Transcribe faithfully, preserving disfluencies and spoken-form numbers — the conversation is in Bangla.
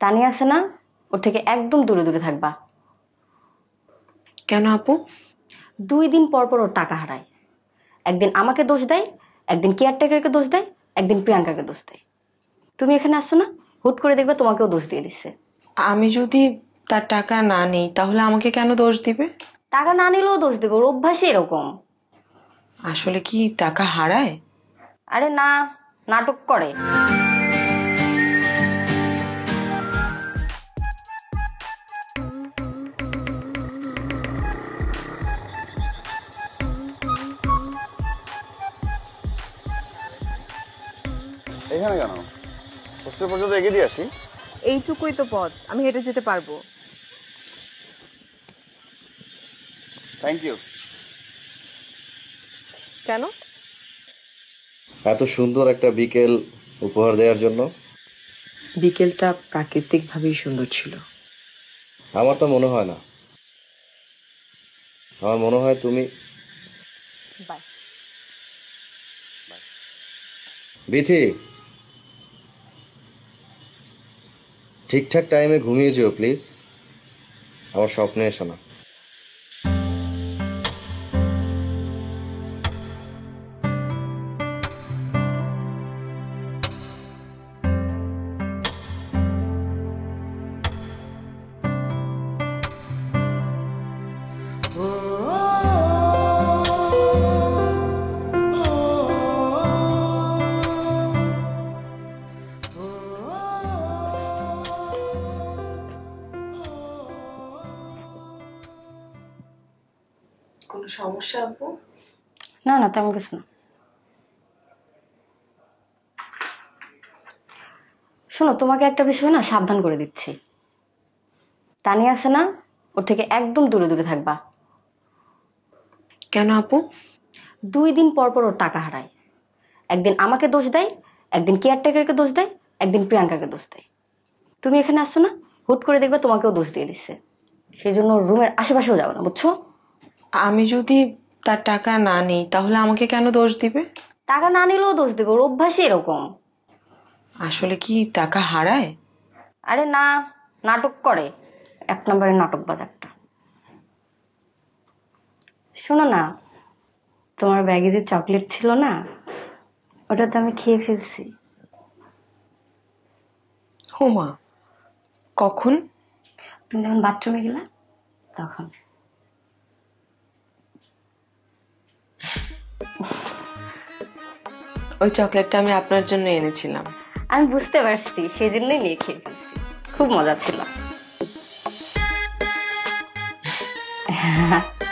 তানিয়া আছে না, ওর থেকে একদম দূরে দূরে থাকবা। কেন আপু? দুই দিন পর পর ওর টাকা হারায়। একদিন আমাকে দোষ দেয়, একদিন কেয়ারটেকারকে দোষ দেয়, একদিন প্রিয়াঙ্কাকে দোষ দেয়। তুমি এখানে আসছো না, হুট করে দেখবে তোমাকেও দোষ দিয়ে দিচ্ছে। আমি যদি তার টাকা না নিই তাহলে আমাকে কেন দোষ দিবে? টাকা না নিলেও দোষ দেবে, ওর অভ্যাসই এরকম। আসলে কি টাকা হারায়? আরে না, নাটক করে। এখানে কেন? হোস্টেল পর্যন্ত এগিয়ে দিয়ে আসি। এইটুকুই তো পথ, আমি হেঁটে যেতে পারবো। Thank you. কেন? এত সুন্দর একটা বিকেল উপহার দেওয়ার জন্য। বিকেলটা প্রাকৃতিক ভাবেই সুন্দর ছিল। আমার তো মনে হয় না, আমার মনে হয় তুমি। বাই। বিথি, ঠিকঠাক টাইমে ঘুমিয়ে যেও প্লিজ, আমার স্বপ্নে এসো না। কোনো সমস্যা আপু? না না, তেমন কিছু না। শোনো, তোমাকে একটা বিষয় না সাবধান করে দিচ্ছি। তানিয়া আছে না, ওর থেকে একদম দূরে দূরে থাকবা। কেন আপু? দুই দিন পর পর ওর টাকা হারায়। একদিন আমাকে দোষ দেয়, একদিন কেয়ারটেকারকে দোষ দেয়, একদিন প্রিয়াঙ্কাকে দোষ দেয়। তুমি এখানে আসছো না, হুট করে দেখবে তোমাকেও দোষ দিয়ে দিচ্ছে। সেই জন্য রুমের আশেপাশেও যাবে না, বুঝছো? আমি যদি তার টাকা না নিই তাহলে আমাকে কেন দোষ দিবে? টাকা না নিলেও দোষ দেবে, ওর অভ্যাসই এরকম। আসলে কি টাকা হারায়? আরে না, নাটক করে। এক নম্বরের নাটক বাজারটা। শোনো না, তোমার ব্যাগে যে চকলেট ছিল না, ওটা তো আমি খেয়ে ফেলছি। হোমা, কখন? তুমি যখন বাথরুমে গেলা তখন। ওই চকলেটটা আমি আপনার জন্য এনেছিলাম। আমি বুঝতে পারছি, সেই জন্যই নিয়ে খেয়ে ফেলছি। খুব মজা ছিল।